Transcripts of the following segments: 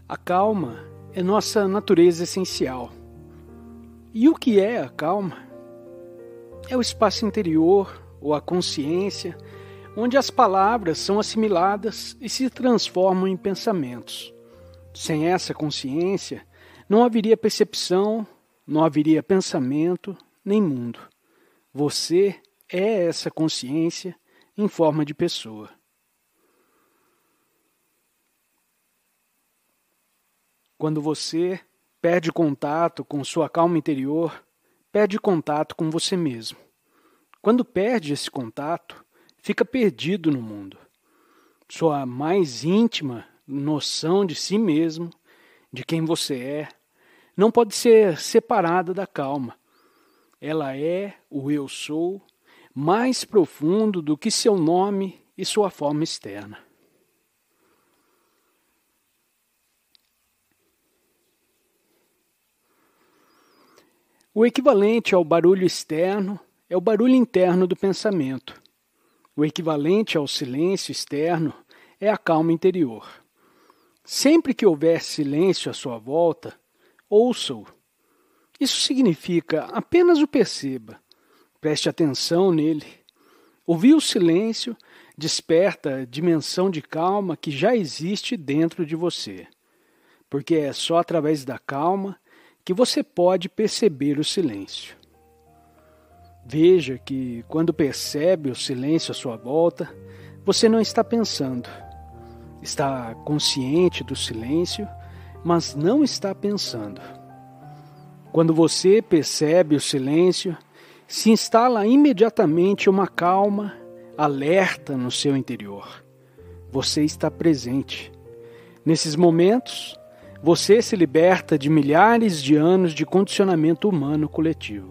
A calma é nossa natureza essencial. E o que é a calma? É o espaço interior, ou a consciência, onde as palavras são assimiladas e se transformam em pensamentos. Sem essa consciência, não haveria percepção, não haveria pensamento, nem mundo. Você é essa consciência em forma de pessoa. Quando você perde contato com sua calma interior, perde contato com você mesmo. Quando perde esse contato, fica perdido no mundo. Sua mais íntima noção de si mesmo, de quem você é, não pode ser separada da calma. Ela é o eu sou, mais profundo do que seu nome e sua forma externa. O equivalente ao barulho externo é o barulho interno do pensamento. O equivalente ao silêncio externo é a calma interior. Sempre que houver silêncio à sua volta, ouça-o. Isso significa apenas o perceba. Preste atenção nele. Ouvir o silêncio desperta a dimensão de calma que já existe dentro de você. Porque é só através da calma que você pode perceber o silêncio. Veja que, quando percebe o silêncio à sua volta, você não está pensando. Está consciente do silêncio, mas não está pensando. Quando você percebe o silêncio, se instala imediatamente uma calma, alerta no seu interior. Você está presente. Nesses momentos, você se liberta de milhares de anos de condicionamento humano coletivo.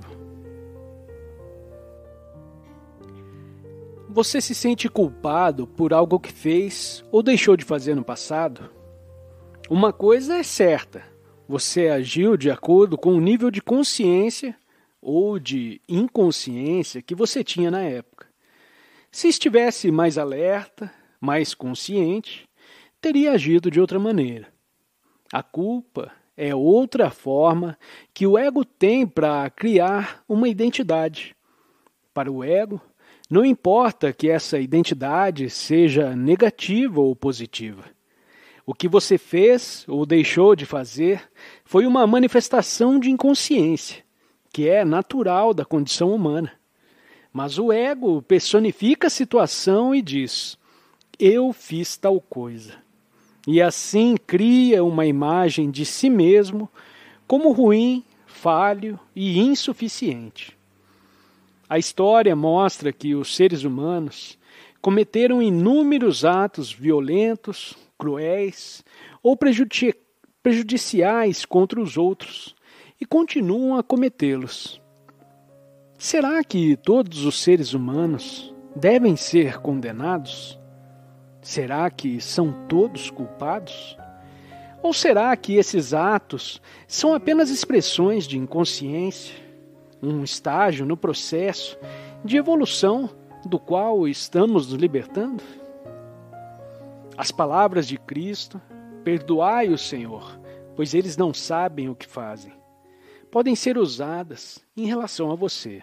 Você se sente culpado por algo que fez ou deixou de fazer no passado? Uma coisa é certa, você agiu de acordo com o nível de consciência ou de inconsciência que você tinha na época. Se estivesse mais alerta, mais consciente, teria agido de outra maneira. A culpa é outra forma que o ego tem para criar uma identidade. Para o ego, não importa que essa identidade seja negativa ou positiva. O que você fez ou deixou de fazer foi uma manifestação de inconsciência, que é natural da condição humana. Mas o ego personifica a situação e diz: eu fiz tal coisa. E assim cria uma imagem de si mesmo como ruim, falho e insuficiente. A história mostra que os seres humanos cometeram inúmeros atos violentos, cruéis ou prejudiciais contra os outros e continuam a cometê-los. Será que todos os seres humanos devem ser condenados? Será que são todos culpados? Ou será que esses atos são apenas expressões de inconsciência, um estágio no processo de evolução do qual estamos nos libertando? As palavras de Cristo, perdoai o Senhor, pois eles não sabem o que fazem, podem ser usadas em relação a você.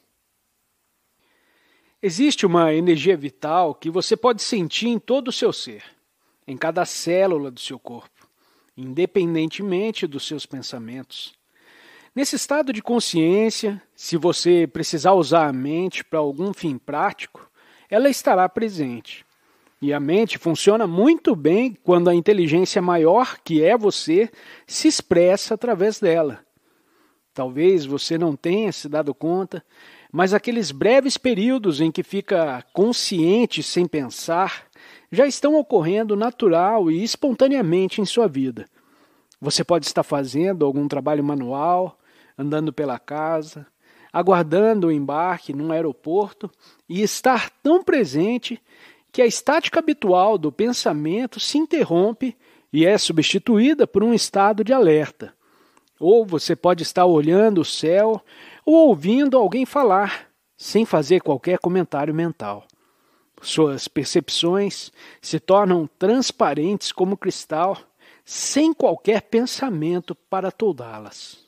Existe uma energia vital que você pode sentir em todo o seu ser, em cada célula do seu corpo, independentemente dos seus pensamentos. Nesse estado de consciência, se você precisar usar a mente para algum fim prático, ela estará presente. E a mente funciona muito bem quando a inteligência maior, que é você, se expressa através dela. Talvez você não tenha se dado conta, mas aqueles breves períodos em que fica consciente sem pensar já estão ocorrendo natural e espontaneamente em sua vida. Você pode estar fazendo algum trabalho manual, andando pela casa, aguardando o embarque num aeroporto e estar tão presente que a estática habitual do pensamento se interrompe e é substituída por um estado de alerta. Ou você pode estar olhando o céu ou ouvindo alguém falar, sem fazer qualquer comentário mental. Suas percepções se tornam transparentes como cristal, sem qualquer pensamento para toldá-las.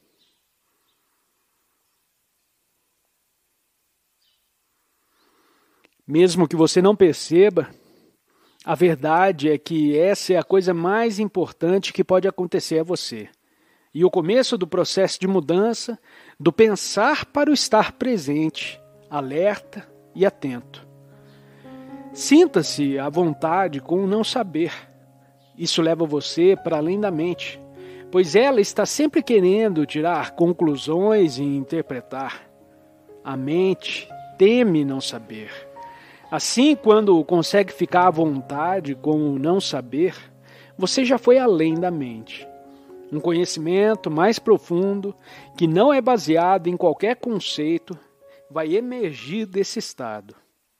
Mesmo que você não perceba, a verdade é que essa é a coisa mais importante que pode acontecer a você. E o começo do processo de mudança, do pensar para o estar presente, alerta e atento. Sinta-se à vontade com o não saber. Isso leva você para além da mente, pois ela está sempre querendo tirar conclusões e interpretar. A mente teme não saber. Assim, quando consegue ficar à vontade com o não saber, você já foi além da mente. Um conhecimento mais profundo, que não é baseado em qualquer conceito, vai emergir desse estado.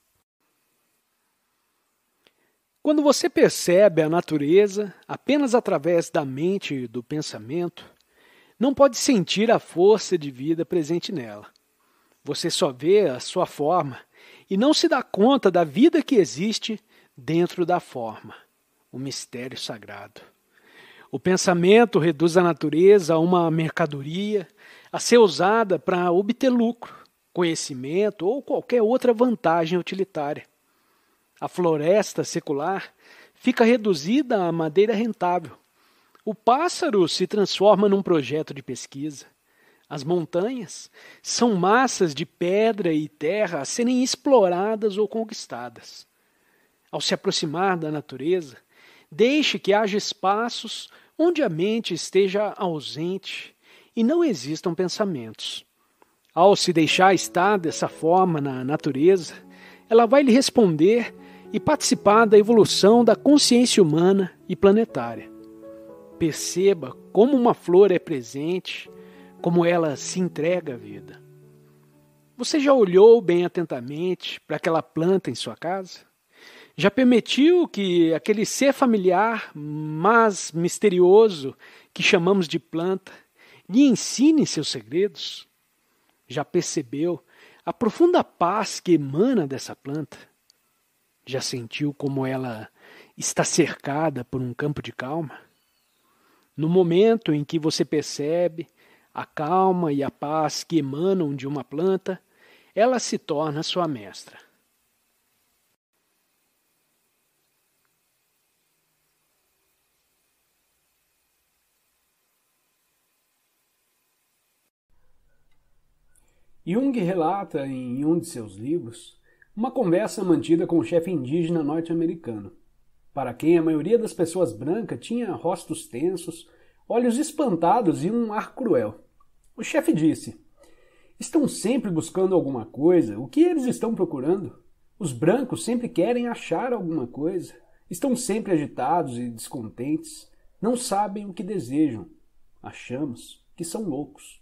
Quando você percebe a natureza apenas através da mente e do pensamento, não pode sentir a força de vida presente nela. Você só vê a sua forma e não se dá conta da vida que existe dentro da forma, o mistério sagrado. O pensamento reduz a natureza a uma mercadoria a ser usada para obter lucro, conhecimento ou qualquer outra vantagem utilitária. A floresta secular fica reduzida a madeira rentável. O pássaro se transforma num projeto de pesquisa. As montanhas são massas de pedra e terra a serem exploradas ou conquistadas. Ao se aproximar da natureza, deixe que haja espaços onde a mente esteja ausente e não existam pensamentos. Ao se deixar estar dessa forma na natureza, ela vai lhe responder e participar da evolução da consciência humana e planetária. Perceba como uma flor é presente, como ela se entrega à vida. Você já olhou bem atentamente para aquela planta em sua casa? Já permitiu que aquele ser familiar, mas misterioso, que chamamos de planta, lhe ensine seus segredos? Já percebeu a profunda paz que emana dessa planta? Já sentiu como ela está cercada por um campo de calma? No momento em que você percebe a calma e a paz que emanam de uma planta, ela se torna sua mestra. Jung relata em um de seus livros uma conversa mantida com um chefe indígena norte-americano, para quem a maioria das pessoas brancas tinha rostos tensos, olhos espantados e um ar cruel. O chefe disse: "Estão sempre buscando alguma coisa. O que eles estão procurando? Os brancos sempre querem achar alguma coisa. Estão sempre agitados e descontentes. Não sabem o que desejam. Achamos que são loucos."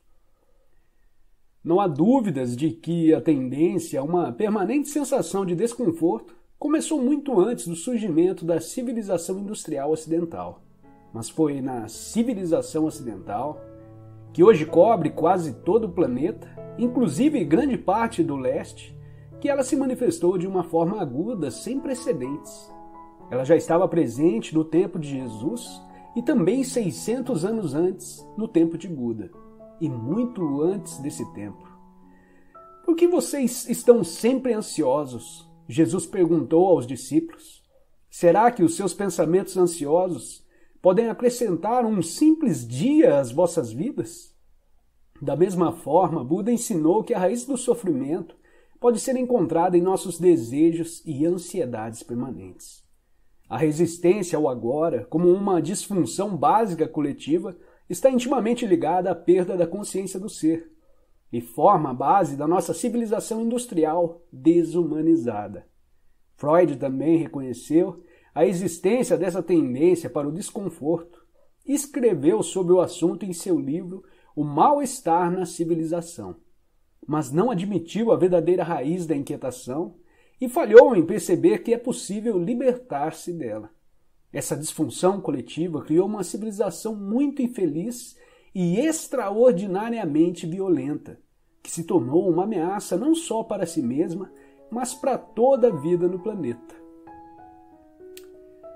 Não há dúvidas de que a tendência a uma permanente sensação de desconforto começou muito antes do surgimento da civilização industrial ocidental. Mas foi na civilização ocidental, que hoje cobre quase todo o planeta, inclusive grande parte do leste, que ela se manifestou de uma forma aguda, sem precedentes. Ela já estava presente no tempo de Jesus e também 600 anos antes, no tempo de Buda. E muito antes desse tempo. "Por que vocês estão sempre ansiosos?" Jesus perguntou aos discípulos. "Será que os seus pensamentos ansiosos podem acrescentar um simples dia às vossas vidas?" Da mesma forma, Buda ensinou que a raiz do sofrimento pode ser encontrada em nossos desejos e ansiedades permanentes. A resistência ao agora, como uma disfunção básica coletiva, está intimamente ligada à perda da consciência do ser e forma a base da nossa civilização industrial desumanizada. Freud também reconheceu a existência dessa tendência para o desconforto e escreveu sobre o assunto em seu livro O Mal-Estar na Civilização, mas não admitiu a verdadeira raiz da inquietação e falhou em perceber que é possível libertar-se dela. Essa disfunção coletiva criou uma civilização muito infeliz e extraordinariamente violenta, que se tornou uma ameaça não só para si mesma, mas para toda a vida no planeta.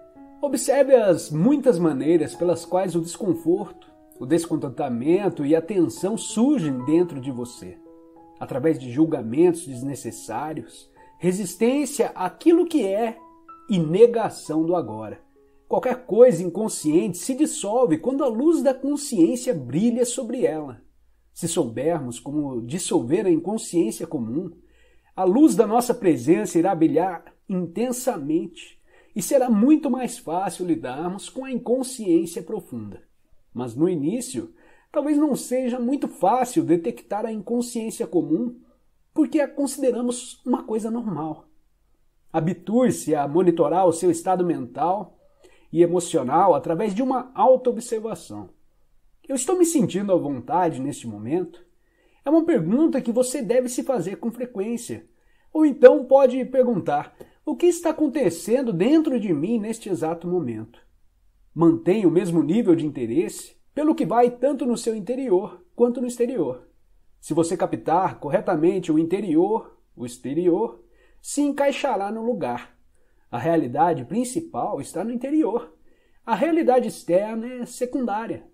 Observe as muitas maneiras pelas quais o desconforto, o descontentamento e a tensão surgem dentro de você, através de julgamentos desnecessários, resistência àquilo que é e negação do agora. Qualquer coisa inconsciente se dissolve quando a luz da consciência brilha sobre ela. Se soubermos como dissolver a inconsciência comum, a luz da nossa presença irá brilhar intensamente e será muito mais fácil lidarmos com a inconsciência profunda. Mas no início, talvez não seja muito fácil detectar a inconsciência comum porque a consideramos uma coisa normal. Habitue-se a monitorar o seu estado mental e emocional através de uma autoobservação. Eu estou me sentindo à vontade neste momento? É uma pergunta que você deve se fazer com frequência. Ou então pode perguntar: o que está acontecendo dentro de mim neste exato momento? Mantenha o mesmo nível de interesse pelo que vai tanto no seu interior quanto no exterior. Se você captar corretamente o interior, o exterior se encaixará no lugar. A realidade principal está no interior. A realidade externa é secundária.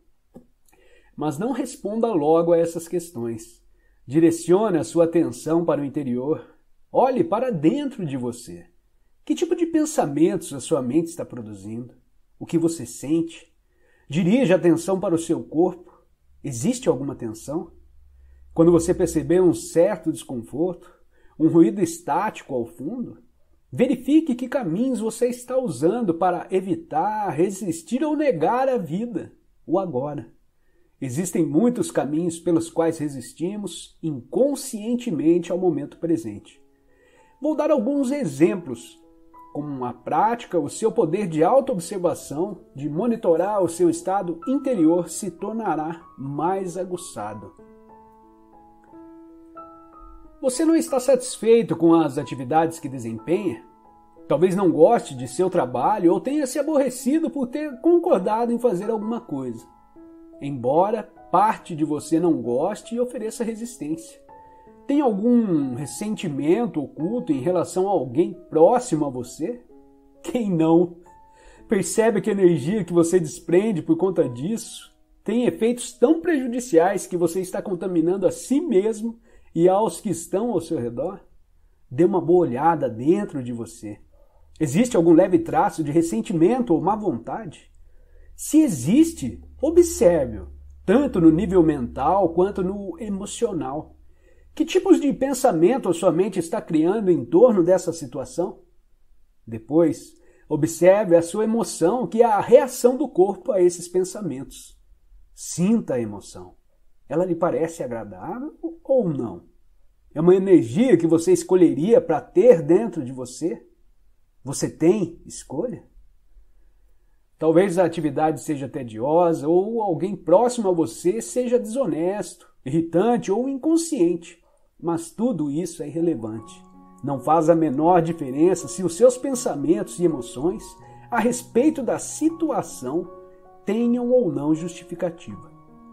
Mas não responda logo a essas questões. Direcione a sua atenção para o interior. Olhe para dentro de você. Que tipo de pensamentos a sua mente está produzindo? O que você sente? Dirija a atenção para o seu corpo. Existe alguma tensão? Quando você perceber um certo desconforto, um ruído estático ao fundo, verifique que caminhos você está usando para evitar, resistir ou negar a vida, o agora. Existem muitos caminhos pelos quais resistimos inconscientemente ao momento presente. Vou dar alguns exemplos. Com a prática, o seu poder de autoobservação, de monitorar o seu estado interior se tornará mais aguçado. Você não está satisfeito com as atividades que desempenha? Talvez não goste de seu trabalho ou tenha se aborrecido por ter concordado em fazer alguma coisa. Embora parte de você não goste e ofereça resistência. Tem algum ressentimento oculto em relação a alguém próximo a você? Quem não? Percebe que a energia que você desprende por conta disso tem efeitos tão prejudiciais que você está contaminando a si mesmo e aos que estão ao seu redor? Dê uma boa olhada dentro de você. Existe algum leve traço de ressentimento ou má vontade? Se existe, observe-o, tanto no nível mental quanto no emocional. Que tipos de pensamento a sua mente está criando em torno dessa situação? Depois, observe a sua emoção, que é a reação do corpo a esses pensamentos. Sinta a emoção. Ela lhe parece agradável ou não? É uma energia que você escolheria para ter dentro de você? Você tem escolha? Talvez a atividade seja tediosa ou alguém próximo a você seja desonesto, irritante ou inconsciente, mas tudo isso é irrelevante. Não faz a menor diferença se os seus pensamentos e emoções a respeito da situação tenham ou não justificativa.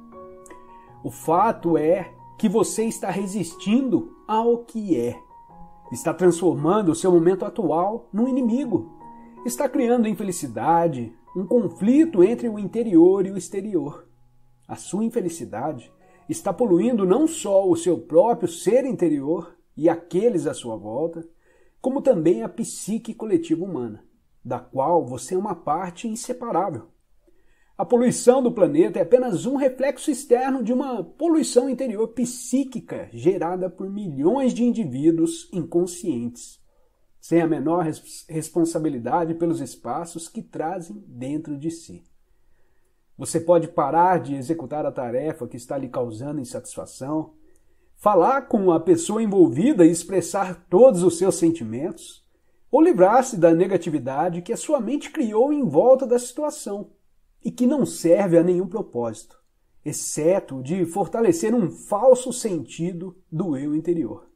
O fato é que você está resistindo ao que é. Está transformando o seu momento atual num inimigo. Está criando infelicidade, um conflito entre o interior e o exterior. A sua infelicidade está poluindo não só o seu próprio ser interior e aqueles à sua volta, como também a psique coletiva humana, da qual você é uma parte inseparável. A poluição do planeta é apenas um reflexo externo de uma poluição interior psíquica gerada por milhões de indivíduos inconscientes, sem a menor responsabilidade pelos espaços que trazem dentro de si. Você pode parar de executar a tarefa que está lhe causando insatisfação, falar com a pessoa envolvida e expressar todos os seus sentimentos, ou livrar-se da negatividade que a sua mente criou em volta da situação e que não serve a nenhum propósito, exceto de fortalecer um falso sentido do eu interior.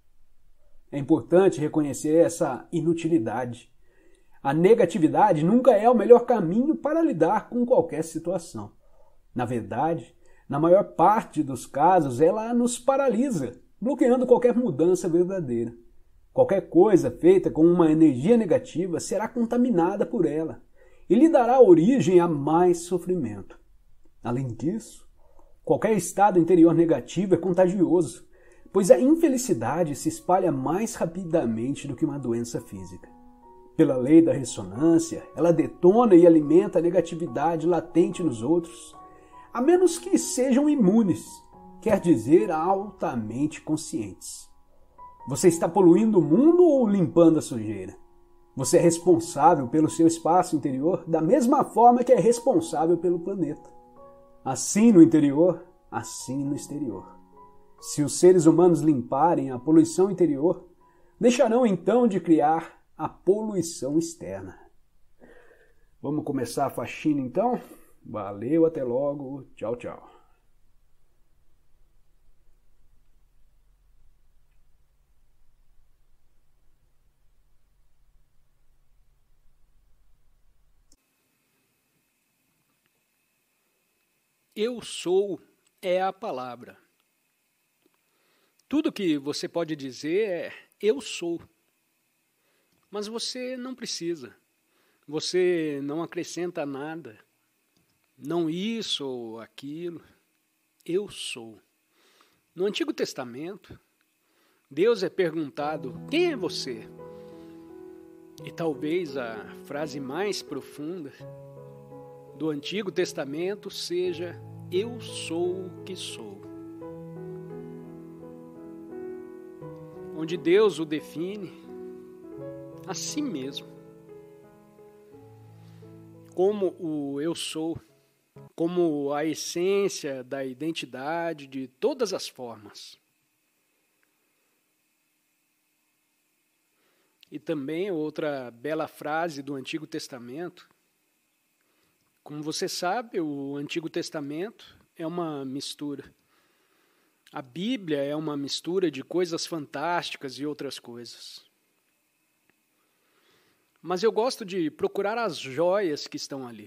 É importante reconhecer essa inutilidade. A negatividade nunca é o melhor caminho para lidar com qualquer situação. Na verdade, na maior parte dos casos, ela nos paralisa, bloqueando qualquer mudança verdadeira. Qualquer coisa feita com uma energia negativa será contaminada por ela e lhe dará origem a mais sofrimento. Além disso, qualquer estado interior negativo é contagioso, pois a infelicidade se espalha mais rapidamente do que uma doença física. Pela lei da ressonância, ela detona e alimenta a negatividade latente nos outros, a menos que sejam imunes, quer dizer, altamente conscientes. Você está poluindo o mundo ou limpando a sujeira? Você é responsável pelo seu espaço interior da mesma forma que é responsável pelo planeta. Assim no interior, assim no exterior. Se os seres humanos limparem a poluição interior, deixarão então de criar a poluição externa. Vamos começar a faxina então? Valeu, até logo, tchau, tchau. Eu sou é a palavra. Tudo que você pode dizer é eu sou. Mas você não precisa. Você não acrescenta nada. Não isso ou aquilo. Eu sou. No Antigo Testamento, Deus é perguntado: quem é você? E talvez a frase mais profunda do Antigo Testamento seja: eu sou o que sou. Onde Deus o define a si mesmo como o eu sou, como a essência da identidade de todas as formas. E também outra bela frase do Antigo Testamento. Como você sabe, o Antigo Testamento é uma mistura. A Bíblia é uma mistura de coisas fantásticas e outras coisas. Mas eu gosto de procurar as joias que estão ali.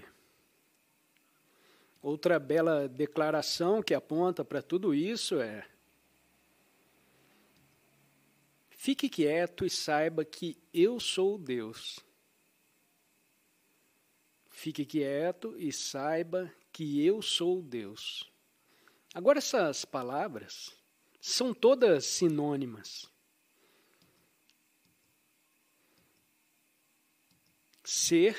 Outra bela declaração que aponta para tudo isso é: fique quieto e saiba que eu sou Deus. Fique quieto e saiba que eu sou Deus. Agora, essas palavras são todas sinônimas. Ser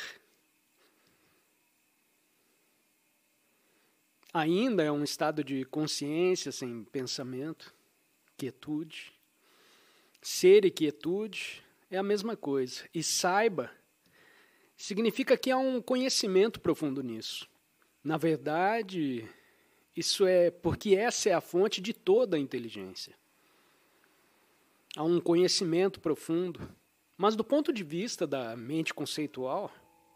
ainda é um estado de consciência sem pensamento, quietude. Ser e quietude é a mesma coisa. E saiba significa que há um conhecimento profundo nisso. Na verdade, isso é porque essa é a fonte de toda a inteligência. Há um conhecimento profundo, mas do ponto de vista da mente conceitual,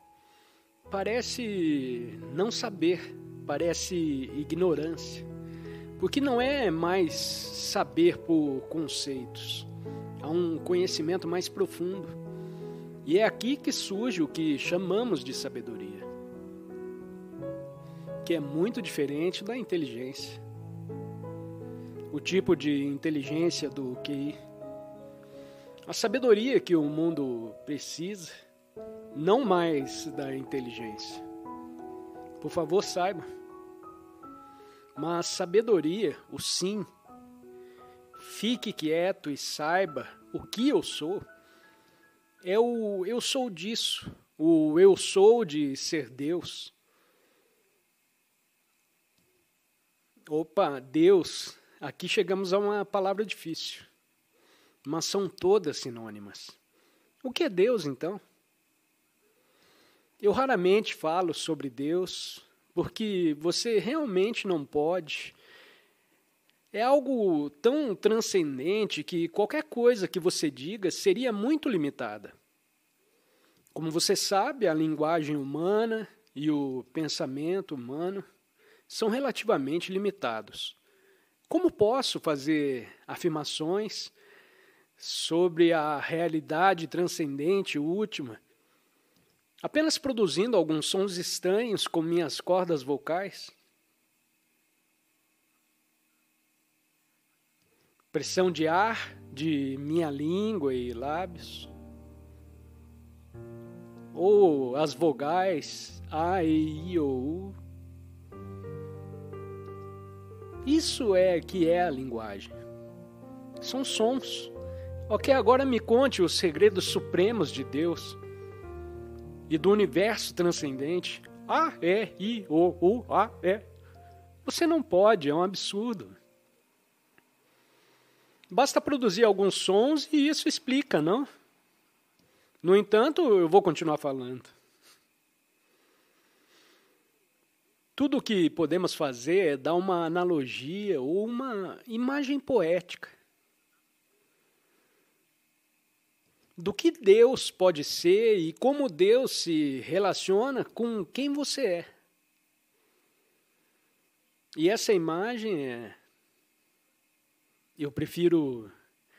parece não saber, parece ignorância. Porque não é mais saber por conceitos. Há um conhecimento mais profundo. E é aqui que surge o que chamamos de sabedoria, que é muito diferente da inteligência. O tipo de inteligência do QI. A sabedoria que o mundo precisa, não mais da inteligência. Por favor, saiba. Mas sabedoria, o sim, fique quieto e saiba o que eu sou, é o eu sou disso, o eu sou de ser Deus. Opa, Deus, aqui chegamos a uma palavra difícil, mas são todas sinônimas. O que é Deus, então? Eu raramente falo sobre Deus, porque você realmente não pode. É algo tão transcendente que qualquer coisa que você diga seria muito limitada. Como você sabe, a linguagem humana e o pensamento humano são relativamente limitados. Como posso fazer afirmações sobre a realidade transcendente última, apenas produzindo alguns sons estranhos com minhas cordas vocais? Pressão de ar de minha língua e lábios? ou as vogais A, E, I, O, U. Isso é que é a linguagem. São sons. Ok, agora me conte os segredos supremos de Deus e do universo transcendente. A, E, I, O, U, A, E. Você não pode, é um absurdo. Basta produzir alguns sons e isso explica, não? No entanto, eu vou continuar falando. Tudo o que podemos fazer é dar uma analogia ou uma imagem poética do que Deus pode ser e como Deus se relaciona com quem você é. E essa imagem eu prefiro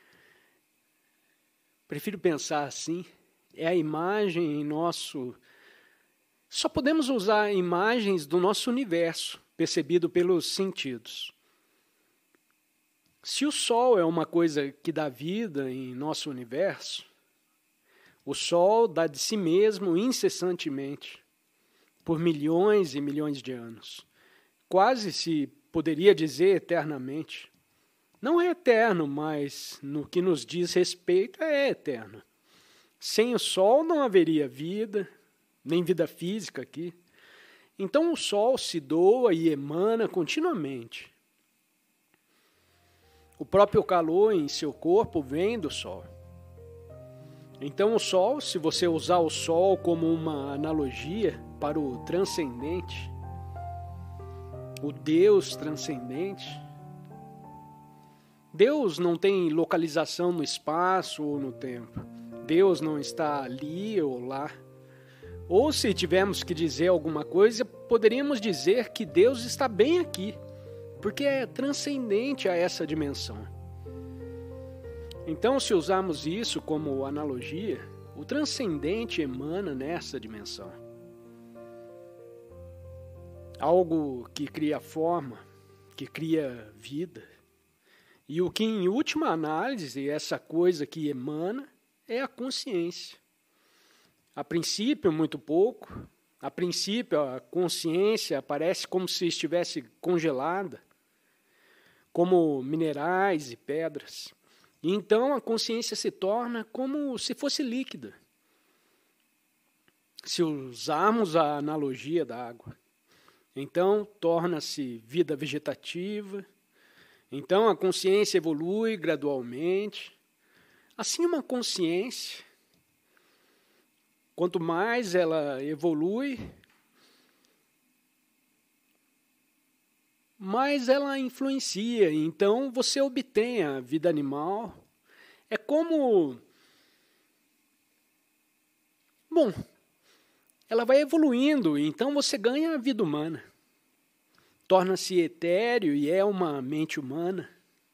pensar assim, é a imagem em nosso... Só podemos usar imagens do nosso universo, percebido pelos sentidos. Se o Sol é uma coisa que dá vida em nosso universo, o Sol dá de si mesmo incessantemente, por milhões e milhões de anos. Quase se poderia dizer eternamente. Não é eterno, mas no que nos diz respeito é eterno. Sem o Sol não haveria vida, nem vida física aqui. Então o Sol se doa e emana continuamente. O próprio calor em seu corpo vem do Sol. Então o Sol, se você usar o Sol como uma analogia para o transcendente, o Deus transcendente, Deus não tem localização no espaço ou no tempo. Deus não está ali ou lá. Ou se tivermos que dizer alguma coisa, poderíamos dizer que Deus está bem aqui, porque é transcendente a essa dimensão. Então, se usarmos isso como analogia, o transcendente emana nessa dimensão. Algo que cria forma, que cria vida. E o que, em última análise, essa coisa que emana é a consciência. A princípio, muito pouco. A princípio, a consciência aparece como se estivesse congelada, como minerais e pedras. E então a consciência se torna como se fosse líquida. Se usarmos a analogia da água, então torna-se vida vegetativa. Então a consciência evolui gradualmente. Assim, uma consciência, quanto mais ela evolui, mais ela influencia. Então você obtém a vida animal. É como... Bom, ela vai evoluindo, então você ganha a vida humana. Torna-se etéreo e é uma mente humana.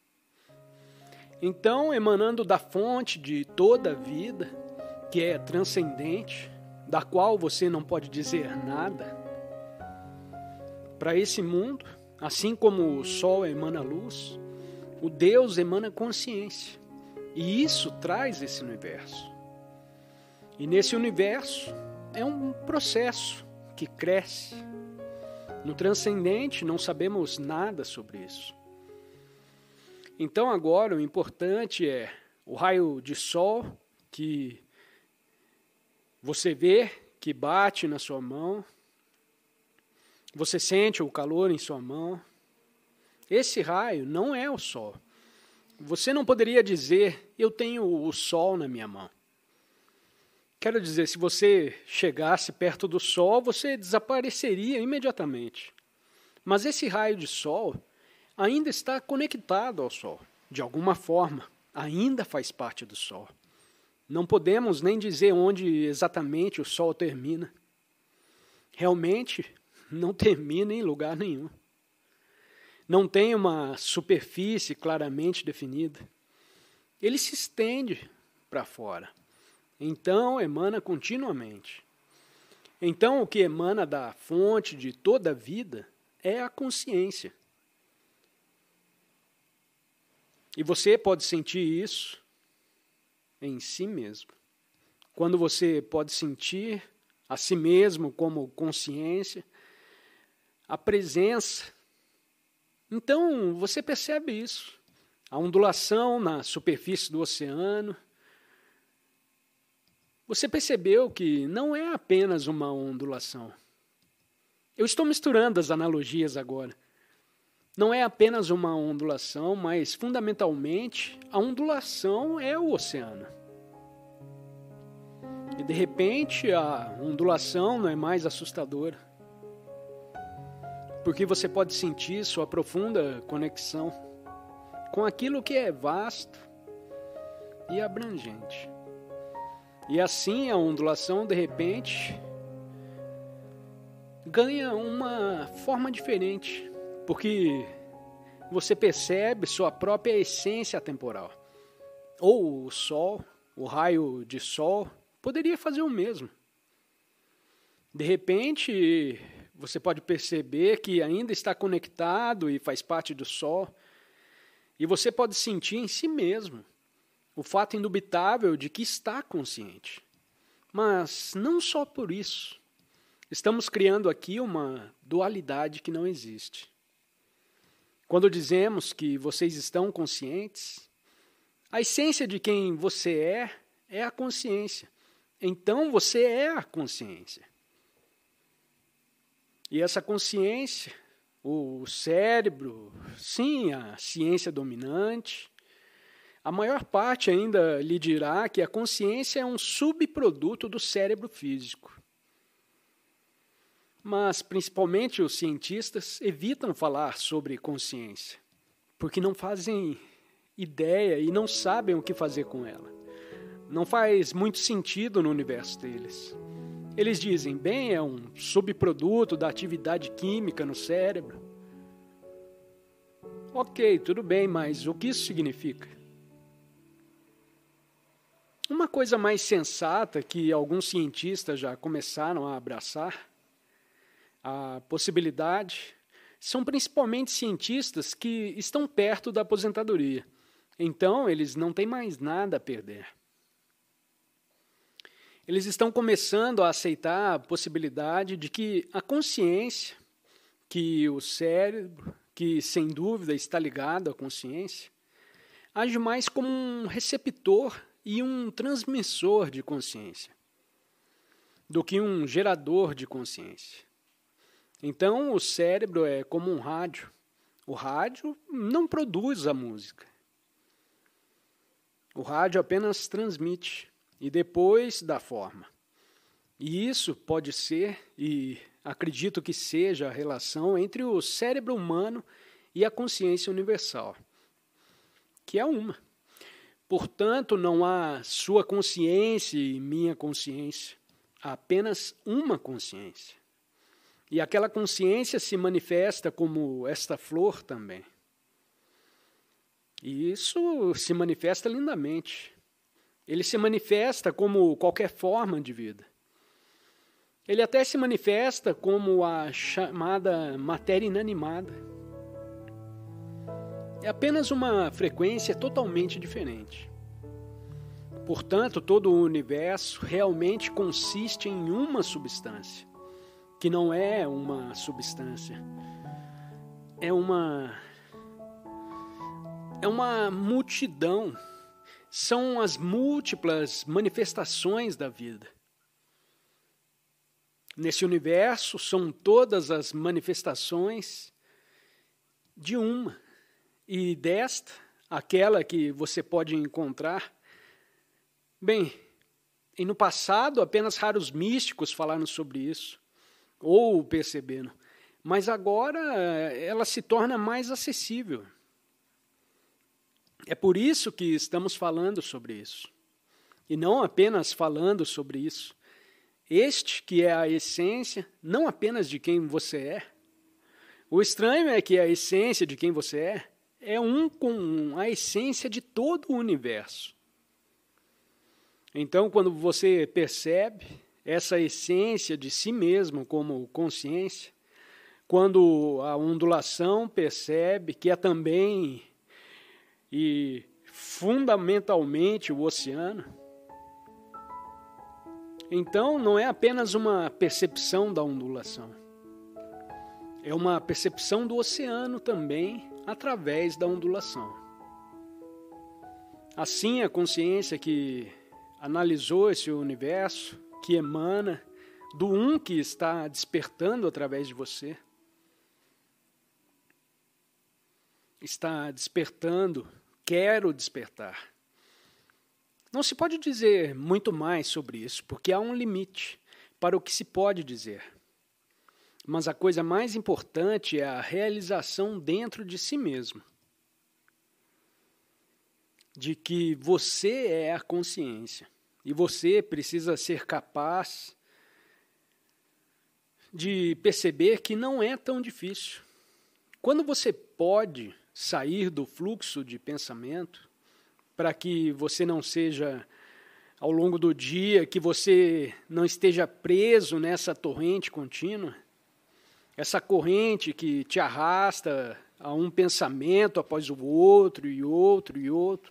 Então, emanando da fonte de toda a vida, que é transcendente, da qual você não pode dizer nada, para esse mundo, assim como o Sol emana luz, o Deus emana consciência. E isso traz esse universo. E nesse universo é um processo que cresce. No transcendente não sabemos nada sobre isso. Então agora o importante é o raio de sol que você vê, que bate na sua mão. Você sente o calor em sua mão. Esse raio não é o sol. Você não poderia dizer, eu tenho o sol na minha mão. Quero dizer, se você chegasse perto do sol, você desapareceria imediatamente. Mas esse raio de sol ainda está conectado ao sol. De alguma forma, ainda faz parte do sol. Não podemos nem dizer onde exatamente o sol termina. Realmente, não termina em lugar nenhum. Não tem uma superfície claramente definida. Ele se estende para fora. Então, emana continuamente. Então, o que emana da fonte de toda a vida é a consciência. E você pode sentir isso em si mesmo. Quando você pode sentir a si mesmo como consciência, a presença. Então, você percebe isso. A ondulação na superfície do oceano. Você percebeu que não é apenas uma ondulação. Eu estou misturando as analogias agora. Não é apenas uma ondulação, mas, fundamentalmente, a ondulação é o oceano. E, de repente, a ondulação não é mais assustadora. Porque você pode sentir sua profunda conexão com aquilo que é vasto e abrangente. E assim a ondulação, de repente, ganha uma forma diferente. Porque você percebe sua própria essência temporal. Ou o sol, o raio de sol, poderia fazer o mesmo. De repente, você pode perceber que ainda está conectado e faz parte do sol. E você pode sentir em si mesmo o fato indubitável de que está consciente. Mas não só por isso. Estamos criando aqui uma dualidade que não existe. Quando dizemos que vocês estão conscientes, a essência de quem você é a consciência. Então você é a consciência. E essa consciência, o cérebro, sim, a ciência dominante, a maior parte ainda lhe dirá que a consciência é um subproduto do cérebro físico. Mas, principalmente, os cientistas evitam falar sobre consciência, porque não fazem ideia e não sabem o que fazer com ela. Não faz muito sentido no universo deles. Eles dizem, bem, é um subproduto da atividade química no cérebro. Ok, tudo bem, mas o que isso significa? Uma coisa mais sensata que alguns cientistas já começaram a abraçar, a possibilidade, são principalmente cientistas que estão perto da aposentadoria. Então, eles não têm mais nada a perder. Eles estão começando a aceitar a possibilidade de que a consciência, que o cérebro, que sem dúvida está ligado à consciência, age mais como um receptor e um transmissor de consciência, do que um gerador de consciência. Então, o cérebro é como um rádio. O rádio não produz a música. O rádio apenas transmite e depois dá forma. E isso pode ser, e acredito que seja, a relação entre o cérebro humano e a consciência universal, que é uma. Portanto, não há sua consciência e minha consciência. Há apenas uma consciência. E aquela consciência se manifesta como esta flor também. E isso se manifesta lindamente. Ele se manifesta como qualquer forma de vida. Ele até se manifesta como a chamada matéria inanimada. É apenas uma frequência totalmente diferente. Portanto, todo o universo realmente consiste em uma substância, que não é uma substância, é uma multidão, são as múltiplas manifestações da vida. Nesse universo são todas as manifestações de uma, e desta, aquela que você pode encontrar. Bem, e no passado apenas raros místicos falaram sobre isso, ou perceberam, mas agora ela se torna mais acessível. É por isso que estamos falando sobre isso, e não apenas falando sobre isso. Este que é a essência, não apenas de quem você é. O estranho é que a essência de quem você é um com a essência de todo o universo. Então, quando você percebe essa essência de si mesmo como consciência, quando a ondulação percebe que é também e fundamentalmente o oceano, Então, não é apenas uma percepção da ondulação. É uma percepção do oceano também através da ondulação. Assim, a consciência que analisou esse universo, que emana do um que está despertando através de você, está despertando, quero despertar. Não se pode dizer muito mais sobre isso, porque há um limite para o que se pode dizer. Mas a coisa mais importante é a realização dentro de si mesmo, de que você é a consciência e você precisa ser capaz de perceber que não é tão difícil. Quando você pode sair do fluxo de pensamento, para que você não seja, ao longo do dia, que você não esteja preso nessa torrente contínua, essa corrente que te arrasta a um pensamento após o outro, e outro, e outro.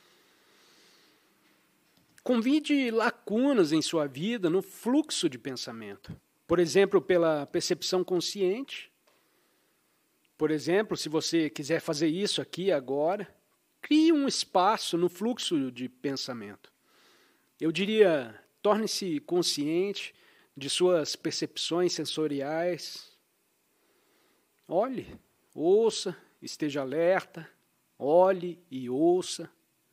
Convide lacunas em sua vida no fluxo de pensamento. Por exemplo, pela percepção consciente. Por exemplo, se você quiser fazer isso aqui agora, crie um espaço no fluxo de pensamento. Eu diria, torne-se consciente de suas percepções sensoriais. Olhe, ouça, esteja alerta, olhe e ouça.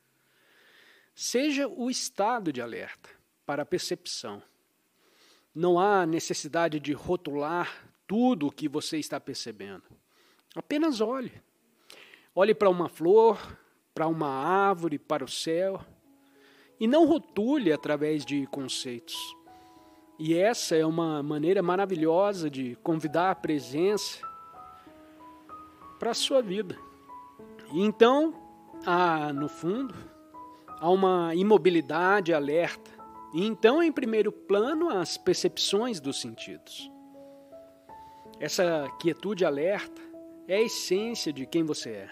Seja o estado de alerta para a percepção. Não há necessidade de rotular tudo o que você está percebendo. Apenas olhe. Olhe para uma flor, para uma árvore, para o céu. E não rotule através de conceitos. E essa é uma maneira maravilhosa de convidar a presença para a sua vida. E então, no fundo, há uma imobilidade alerta. E então, em primeiro plano, as percepções dos sentidos. Essa quietude alerta é a essência de quem você é.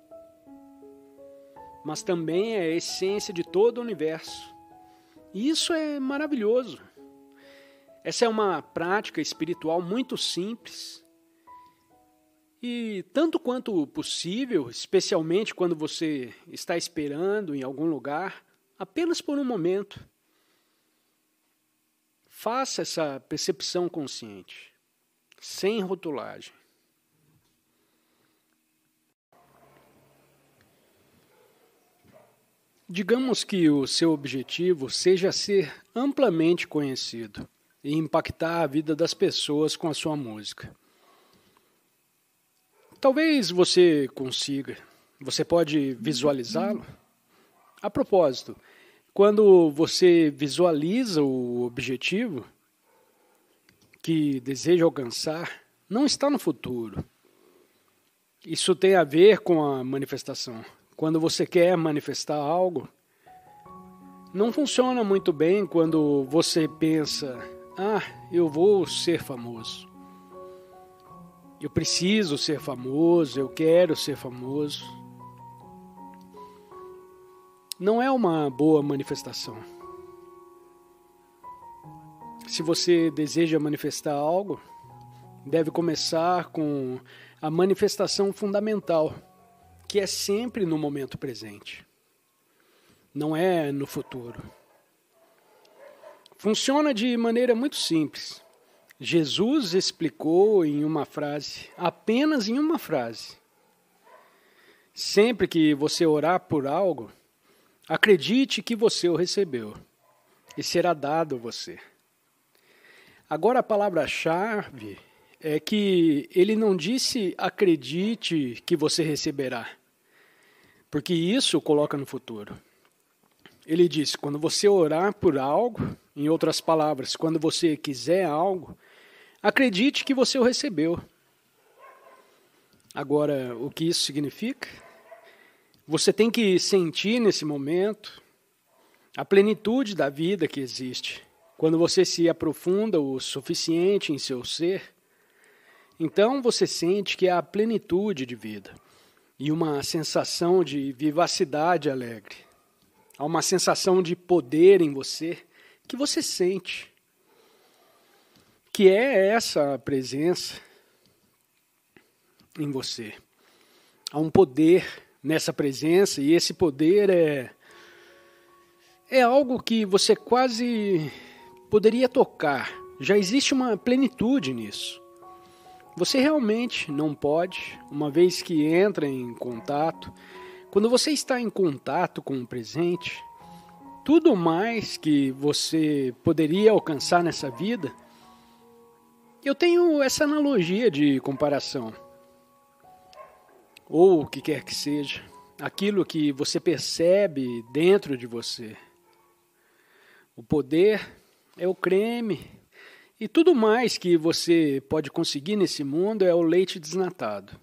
Mas também é a essência de todo o universo. E isso é maravilhoso. Essa é uma prática espiritual muito simples. E tanto quanto possível, especialmente quando você está esperando em algum lugar, apenas por um momento, faça essa percepção consciente, sem rotulagem. Digamos que o seu objetivo seja ser amplamente conhecido e impactar a vida das pessoas com a sua música. Talvez você consiga. Você pode visualizá-lo? A propósito, quando você visualiza o objetivo que deseja alcançar, não está no futuro. Isso tem a ver com a manifestação. Quando você quer manifestar algo, não funciona muito bem quando você pensa, eu vou ser famoso. Eu preciso ser famoso, eu quero ser famoso. Não é uma boa manifestação. Se você deseja manifestar algo, deve começar com a manifestação fundamental, que é sempre no momento presente. Não é no futuro. Funciona de maneira muito simples. Jesus explicou em uma frase, apenas em uma frase. Sempre que você orar por algo, acredite que você o recebeu e será dado a você. Agora a palavra-chave é que ele não disse acredite que você receberá, porque isso coloca no futuro. Ele disse, quando você orar por algo, em outras palavras, quando você quiser algo, acredite que você o recebeu. Agora, o que isso significa? Você tem que sentir nesse momento a plenitude da vida que existe. Quando você se aprofunda o suficiente em seu ser, então você sente que há a plenitude de vida e uma sensação de vivacidade alegre. Há uma sensação de poder em você que você sente, que é essa presença em você. Há um poder nessa presença, e esse poder é algo que você quase poderia tocar. Já existe uma plenitude nisso. Você realmente não pode, uma vez que entra em contato, quando você está em contato com o presente, tudo mais que você poderia alcançar nessa vida, eu tenho essa analogia de comparação. Ou o que quer que seja, aquilo que você percebe dentro de você. O poder é o creme, e tudo mais que você pode conseguir nesse mundo é o leite desnatado.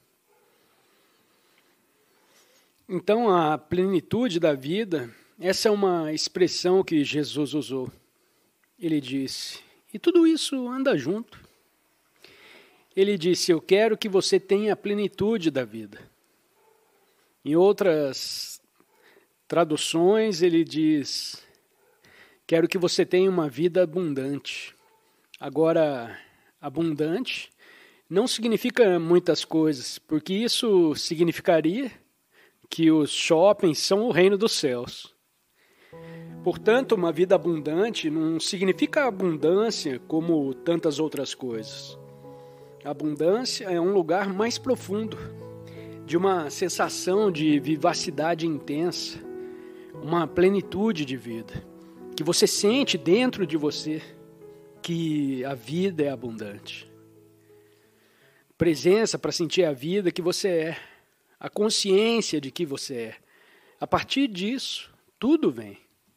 Então, a plenitude da vida, essa é uma expressão que Jesus usou. Ele disse, e tudo isso anda junto. Ele disse, eu quero que você tenha a plenitude da vida. Em outras traduções, ele diz, quero que você tenha uma vida abundante. Agora, abundante não significa muitas coisas, porque isso significaria que os shoppings são o reino dos céus. Portanto, uma vida abundante não significa abundância como tantas outras coisas. A abundância é um lugar mais profundo, de uma sensação de vivacidade intensa, uma plenitude de vida, que você sente dentro de você que a vida é abundante. Presença para sentir a vida que você é, a consciência de que você é. A partir disso, tudo vem.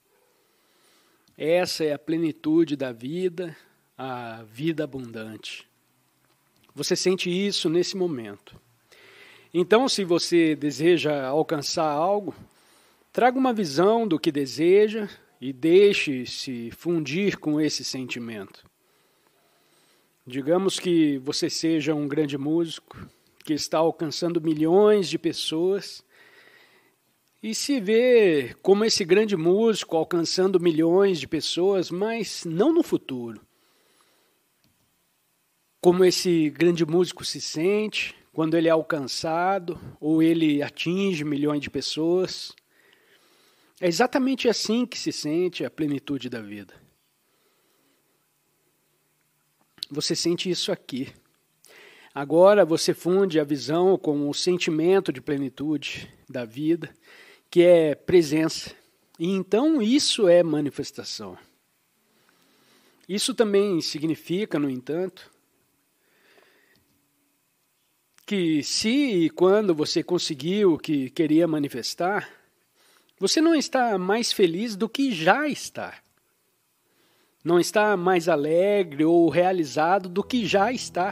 Essa é a plenitude da vida, a vida abundante. Você sente isso nesse momento. Então, se você deseja alcançar algo, traga uma visão do que deseja e deixe-se fundir com esse sentimento. Digamos que você seja um grande músico que está alcançando milhões de pessoas e se vê como esse grande músico alcançando milhões de pessoas, mas não no futuro. Como esse grande músico se sente quando ele é alcançado ou ele atinge milhões de pessoas. É exatamente assim que se sente a plenitude da vida. Você sente isso aqui. Agora você funde a visão com o sentimento de plenitude da vida, que é presença. E então isso é manifestação. Isso também significa, no entanto, que se e quando você conseguiu o que queria manifestar, você não está mais feliz do que já está. Não está mais alegre ou realizado do que já está.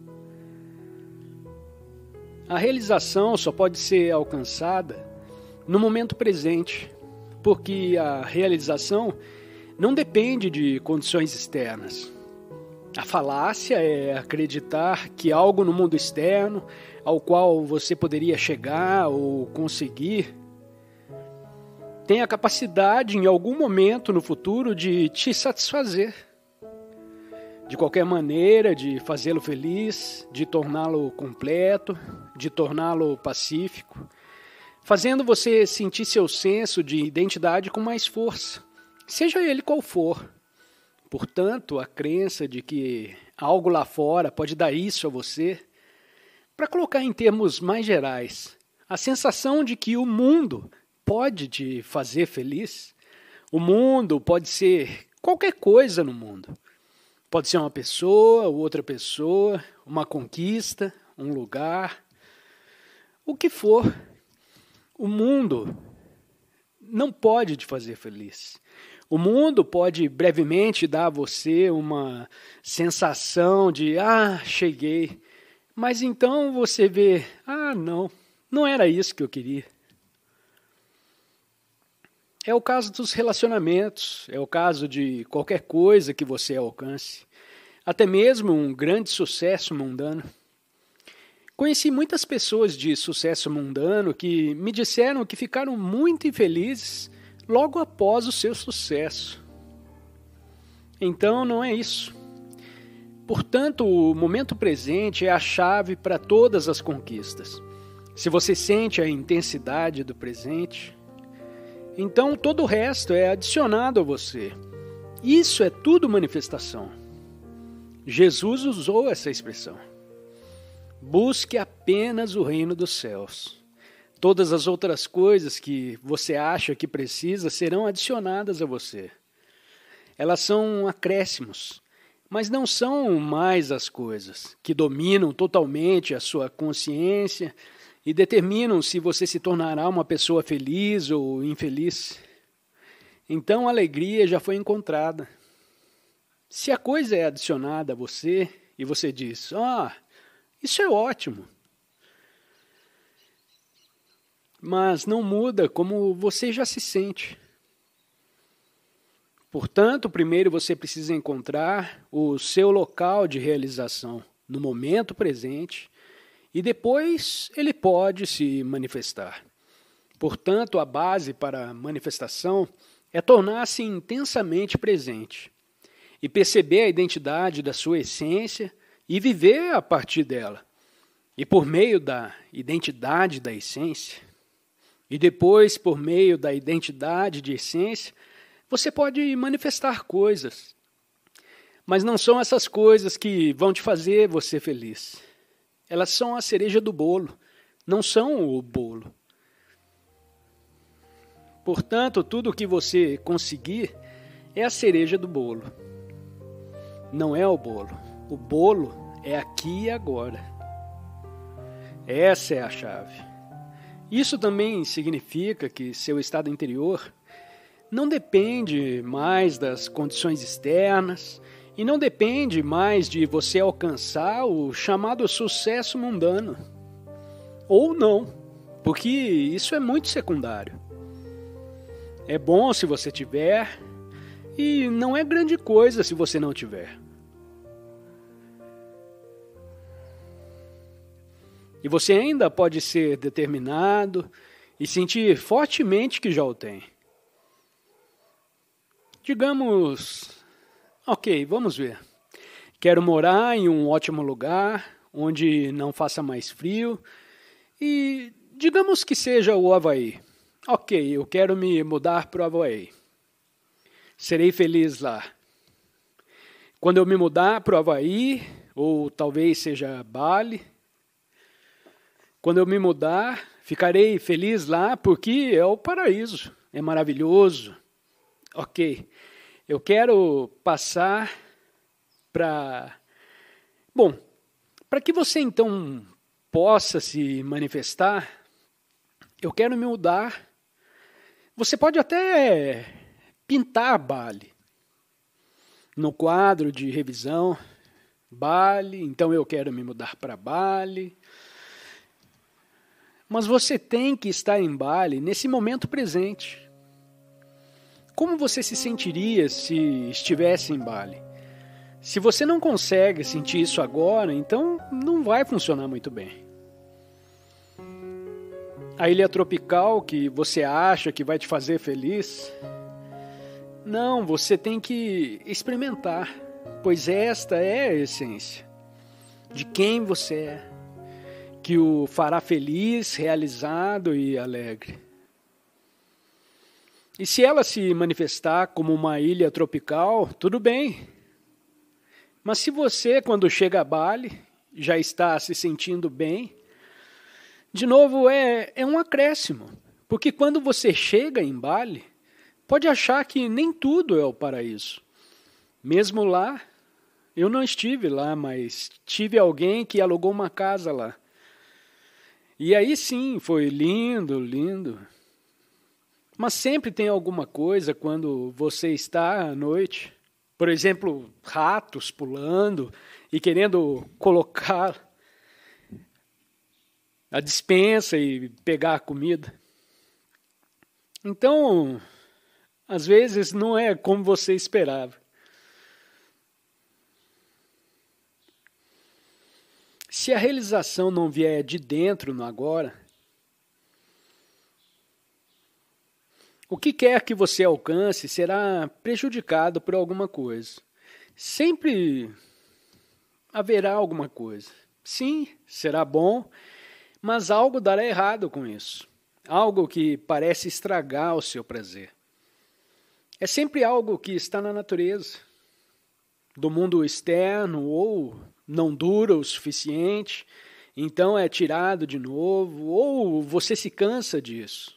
A realização só pode ser alcançada no momento presente, porque a realização não depende de condições externas. A falácia é acreditar que algo no mundo externo, ao qual você poderia chegar ou conseguir, tem a capacidade em algum momento no futuro de te satisfazer. De qualquer maneira, de fazê-lo feliz, de torná-lo completo, de torná-lo pacífico, fazendo você sentir seu senso de identidade com mais força, seja ele qual for. Portanto, a crença de que algo lá fora pode dar isso a você, para colocar em termos mais gerais, a sensação de que o mundo pode te fazer feliz, o mundo pode ser qualquer coisa no mundo. Pode ser uma pessoa, outra pessoa, uma conquista, um lugar, o que for. O mundo não pode te fazer feliz. O mundo pode brevemente dar a você uma sensação de, cheguei. Mas então você vê, não era isso que eu queria. É o caso dos relacionamentos, é o caso de qualquer coisa que você alcance, até mesmo um grande sucesso mundano. Conheci muitas pessoas de sucesso mundano que me disseram que ficaram muito infelizes logo após o seu sucesso. Então não é isso. Portanto, o momento presente é a chave para todas as conquistas. Se você sente a intensidade do presente, então todo o resto é adicionado a você. Isso é tudo manifestação. Jesus usou essa expressão. Busque apenas o reino dos céus. Todas as outras coisas que você acha que precisa serão adicionadas a você. Elas são acréscimos, mas não são mais as coisas que dominam totalmente a sua consciência e determinam se você se tornará uma pessoa feliz ou infeliz. Então a alegria já foi encontrada. Se a coisa é adicionada a você e você diz, isso é ótimo, mas não muda como você já se sente. Portanto, primeiro você precisa encontrar o seu local de realização no momento presente e depois ele pode se manifestar. Portanto, a base para a manifestação é tornar-se intensamente presente e perceber a identidade da sua essência e viver a partir dela. E por meio da identidade da essência, e depois por meio da identidade de essência, você pode manifestar coisas. Mas não são essas coisas que vão te fazer você feliz. Elas são a cereja do bolo, não são o bolo. Portanto, tudo o que você conseguir é a cereja do bolo. Não é o bolo. O bolo é aqui e agora. Essa é a chave. Isso também significa que seu estado interior não depende mais das condições externas e não depende mais de você alcançar o chamado sucesso mundano. Ou não, porque isso é muito secundário. É bom se você tiver e não é grande coisa se você não tiver. E você ainda pode ser determinado e sentir fortemente que já o tem. Digamos, ok, vamos ver. Quero morar em um ótimo lugar, onde não faça mais frio, e digamos que seja o Havaí. Ok, eu quero me mudar para o Havaí. Serei feliz lá. Quando eu me mudar para o Havaí, ou talvez seja Bali, quando eu me mudar, ficarei feliz lá porque é o paraíso, é maravilhoso. Ok, eu quero passar para... Bom, para que você então possa se manifestar, eu quero me mudar. Você pode até pintar Bali no quadro de revisão. Bali, então eu quero me mudar para Bali. Mas você tem que estar em Bali nesse momento presente. Como você se sentiria se estivesse em Bali? Se você não consegue sentir isso agora, então não vai funcionar muito bem. A ilha tropical que você acha que vai te fazer feliz, não, você tem que experimentar, pois esta é a essência de quem você é, que o fará feliz, realizado e alegre. E se ela se manifestar como uma ilha tropical, tudo bem. Mas se você, quando chega a Bali, já está se sentindo bem, de novo é um acréscimo. Porque quando você chega em Bali, pode achar que nem tudo é o paraíso. Mesmo lá, eu não estive lá, mas tive alguém que alugou uma casa lá. E aí sim, foi lindo, lindo. Mas sempre tem alguma coisa quando você está à noite. Por exemplo, ratos pulando e querendo colocar a despensa e pegar a comida. Então, às vezes não é como você esperava. Se a realização não vier de dentro no agora, O que quer que você alcance será prejudicado por alguma coisa. Sempre haverá alguma coisa. Sim, será bom, mas algo dará errado com isso. Algo que parece estragar o seu prazer. É sempre algo que está na natureza, do mundo externo, ou não dura o suficiente, então é tirado de novo, ou você se cansa disso.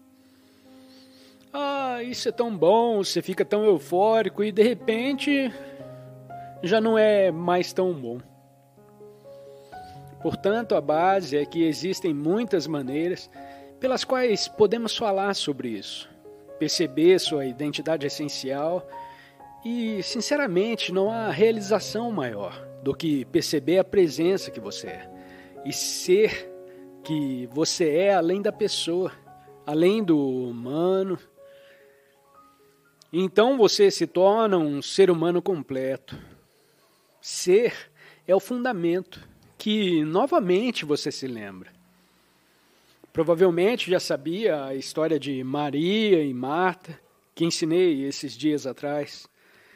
Ah, isso é tão bom, você fica tão eufórico e de repente já não é mais tão bom. Portanto, a base é que existem muitas maneiras pelas quais podemos falar sobre isso, perceber sua identidade essencial e, sinceramente, não há realização maior do que perceber a presença que você é e ser que você é além da pessoa, além do humano. Então você se torna um ser humano completo. Ser é o fundamento que novamente você se lembra. Provavelmente já sabia a história de Maria e Marta, que ensinei esses dias atrás.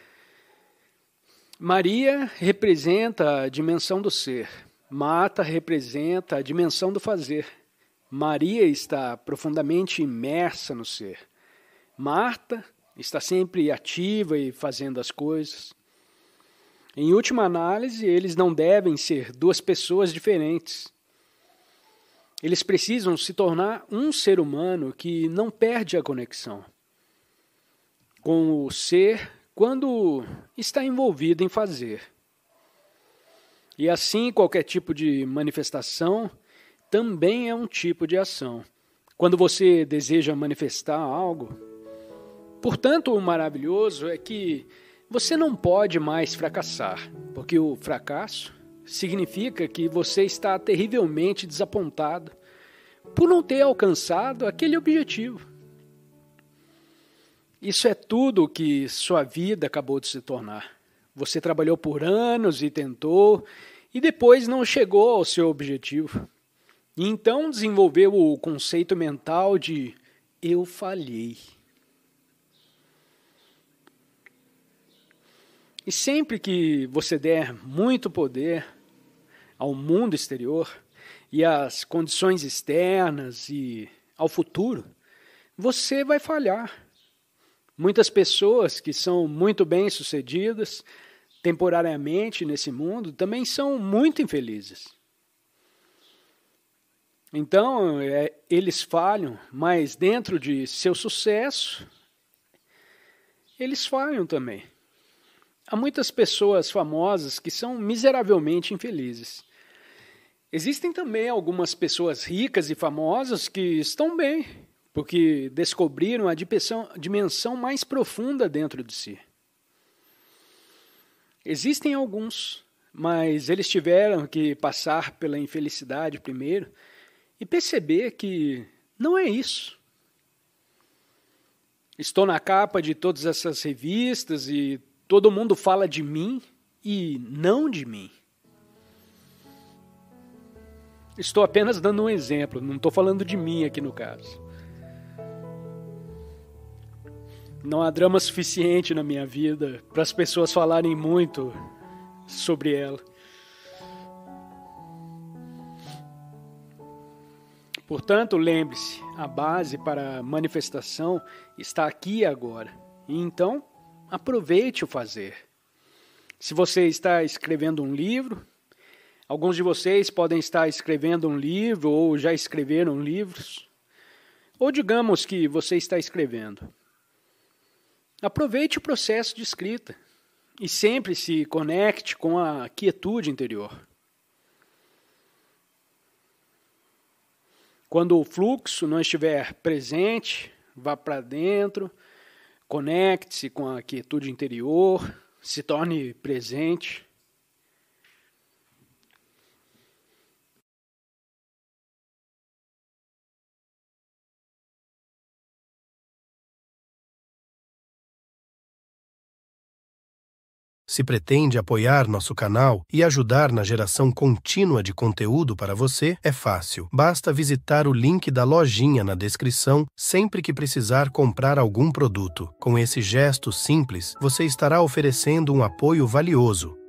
Maria representa a dimensão do ser. Marta representa a dimensão do fazer. Maria está profundamente imersa no ser. Marta está sempre ativa e fazendo as coisas. Em última análise, eles não devem ser duas pessoas diferentes. Eles precisam se tornar um ser humano que não perde a conexão com o ser quando está envolvido em fazer. E assim, qualquer tipo de manifestação também é um tipo de ação. Quando você deseja manifestar algo, portanto, o maravilhoso é que você não pode mais fracassar, porque o fracasso significa que você está terrivelmente desapontado por não ter alcançado aquele objetivo. Isso é tudo o que sua vida acabou de se tornar. Você trabalhou por anos e tentou, e depois não chegou ao seu objetivo. E então desenvolveu o conceito mental de eu falhei. E sempre que você der muito poder ao mundo exterior e às condições externas e ao futuro, você vai falhar. Muitas pessoas que são muito bem-sucedidas temporariamente nesse mundo também são muito infelizes. Então, eles falham, mas dentro de seu sucesso, eles falham também. Há muitas pessoas famosas que são miseravelmente infelizes. Existem também algumas pessoas ricas e famosas que estão bem, porque descobriram a dimensão mais profunda dentro de si. Existem alguns, mas eles tiveram que passar pela infelicidade primeiro e perceber que não é isso. Estou na capa de todas essas revistas e todo mundo fala de mim e não de mim. Estou apenas dando um exemplo, não estou falando de mim aqui no caso. Não há drama suficiente na minha vida para as pessoas falarem muito sobre ela. Portanto, lembre-se, a base para a manifestação está aqui e agora. E então, aproveite o fazer. Se você está escrevendo um livro, alguns de vocês podem estar escrevendo um livro ou já escreveram livros, ou digamos que você está escrevendo. Aproveite o processo de escrita e sempre se conecte com a quietude interior. Quando o fluxo não estiver presente, vá para dentro, conecte-se com a quietude interior, se torne presente. Se pretende apoiar nosso canal e ajudar na geração contínua de conteúdo para você, é fácil. Basta visitar o link da lojinha na descrição sempre que precisar comprar algum produto. Com esse gesto simples, você estará oferecendo um apoio valioso